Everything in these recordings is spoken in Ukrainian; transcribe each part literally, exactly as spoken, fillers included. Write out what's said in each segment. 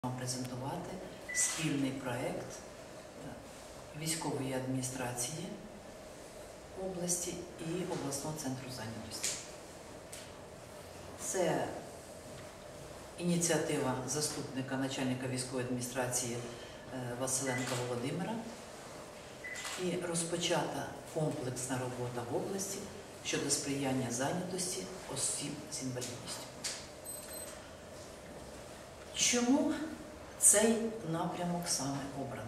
презентувати спільний проєкт військової адміністрації області і обласного центру зайнятості. Це ініціатива заступника начальника військової адміністрації Василенка Володимира і розпочата комплексна робота в області щодо сприяння зайнятості осіб з інвалідністю. Чому цей напрямок саме обраний?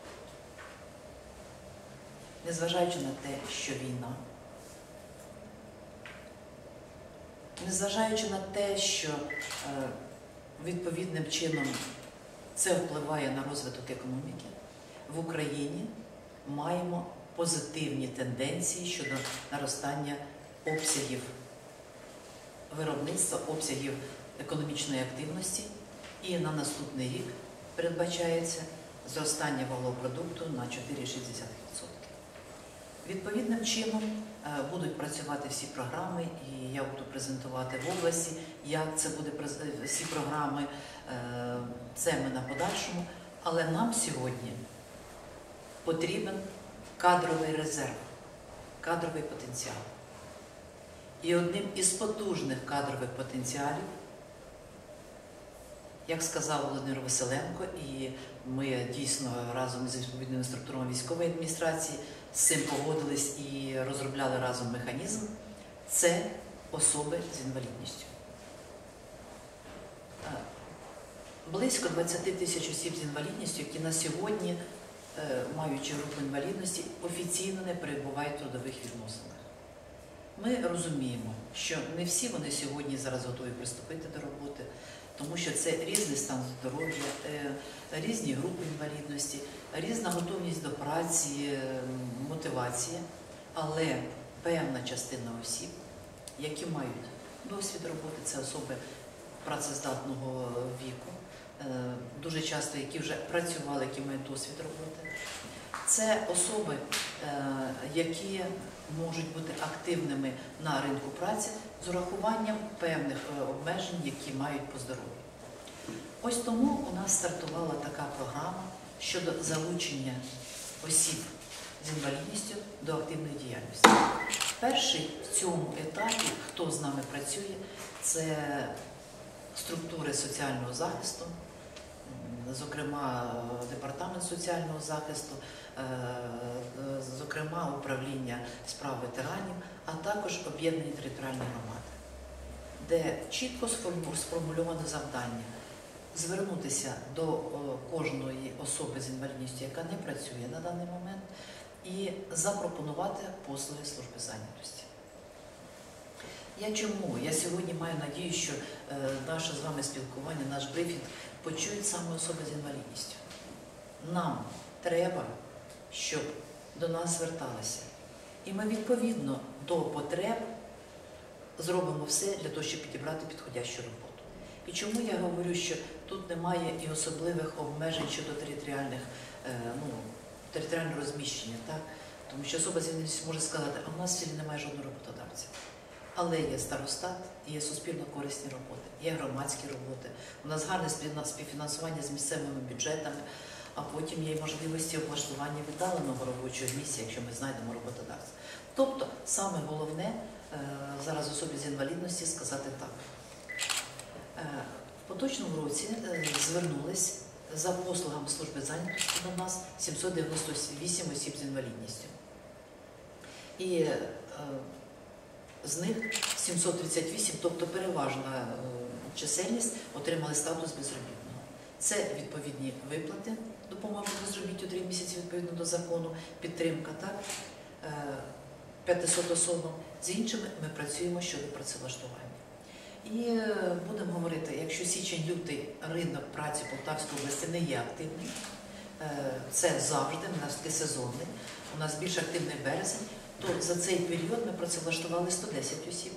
Незважаючи на те, що війна, незважаючи на те, що е, відповідним чином це впливає на розвиток економіки, в Україні маємо позитивні тенденції щодо наростання обсягів виробництва, обсягів економічної активності, і на наступний рік передбачається зростання валового продукту на чотири цілих шість десятих відсотка. Відповідним чином будуть працювати всі програми, і я буду презентувати в області, як це буде всі програми, це ми на подальшому. Але нам сьогодні потрібен кадровий резерв, кадровий потенціал. І одним із потужних кадрових потенціалів, як сказав Володимир Василенко, і ми дійсно разом з відповідними структурами військової адміністрації з цим погодились і розробляли разом механізм, це особи з інвалідністю. Близько двадцяти тисяч осіб з інвалідністю, які на сьогодні, маючи групу інвалідності, офіційно не перебувають в трудових відносинах. Ми розуміємо, що не всі вони сьогодні зараз готові приступити до роботи, тому що це різний стан здоров'я, різні групи інвалідності, різна готовність до праці, мотивація, але певна частина осіб, які мають досвід роботи, це особи працездатного віку, дуже часто які вже працювали, які мають досвід роботи. Це особи, які можуть бути активними на ринку праці з урахуванням певних обмежень, які мають по здоров'ю. Ось тому у нас стартувала така програма щодо залучення осіб з інвалідністю до активної діяльності. Перший в цьому етапі, хто з нами працює, це структури соціального захисту, зокрема Департамент соціального захисту, зокрема управління справ ветеранів, а також об'єднані територіальні громади, де чітко сформульоване завдання звернутися до кожної особи з інвалідністю, яка не працює на даний момент, і запропонувати послуги служби зайнятості. Я чому? Я сьогодні маю надію, що наше з вами спілкування, наш брифінг почують саме особи з інвалідністю. Нам треба, щоб до нас зверталися. І ми відповідно до потреб зробимо все для того, щоб підібрати підходящу роботу. І чому я говорю, що тут немає і особливих обмежень щодо територіальних, ну, територіального розміщення, так? Тому що особа з інвалідністю може сказати, а в нас в селі немає жодного роботодавця. Але є старостат, є суспільно-корисні роботи, є громадські роботи. У нас гарне співфінансування з місцевими бюджетами, а потім є можливості облаштування віддаленого робочого місця, якщо ми знайдемо роботодавця. Тобто, саме головне зараз особі з інвалідності сказати так. В поточному році звернулись за послугами служби зайнятості до нас сімсот дев'яносто вісім осіб з інвалідністю. І з них сімсот тридцять вісім, тобто переважна чисельність, отримали статус безробітного. Це відповідні виплати, допомоги безробіттю три місяці відповідно до закону, підтримка, так, п'ятисот особам. З іншими ми працюємо щодо працевлаштування. І будемо говорити, якщо січень-лютий ринок праці Полтавської області не є активним, це завжди, у нас такий сезонний, у нас більш активний березень, то за цей період ми працевлаштували сто десять осіб.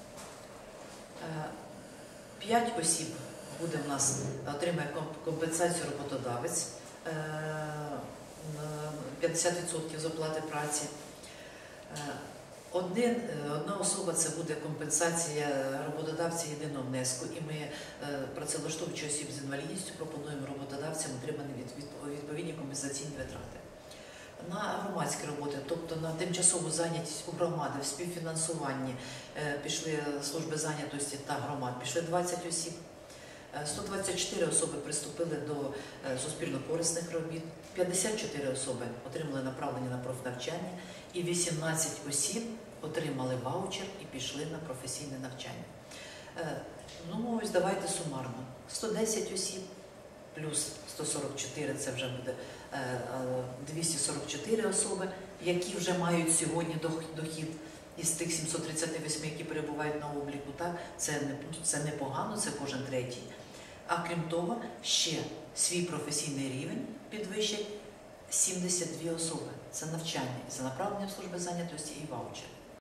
п'ять осіб буде в нас, отримає компенсацію роботодавець, п'ятдесят відсотків з оплати праці. Один, е, одна особа це буде компенсація роботодавця єдиного внеску, і ми е, працевлаштовуючи осіб з інвалідністю пропонуємо роботодавцям отримані від, від, відповідні компенсаційні витрати. На громадські роботи, тобто на тимчасову зайнятість у громади, в співфінансуванні е, пішли служби зайнятості та громад, пішли двадцять осіб. сто двадцять чотири особи приступили до е, суспільно-корисних робіт, п'ятдесят чотири особи отримали направлення на профнавчання і вісімнадцять осіб отримали ваучер і пішли на професійне навчання. Е, ну ось давайте сумарно. сто десять осіб плюс сто сорок чотири, це вже буде е, е, двісті сорок чотири особи, які вже мають сьогодні дох- дохід із тих сімсот тридцять вісім, які перебувають на обліку. Так? Це, не, це непогано, це кожен третій. А крім того, ще свій професійний рівень підвищать сімдесят дві особи. Це навчання за направленням служби зайнятості і ваучер.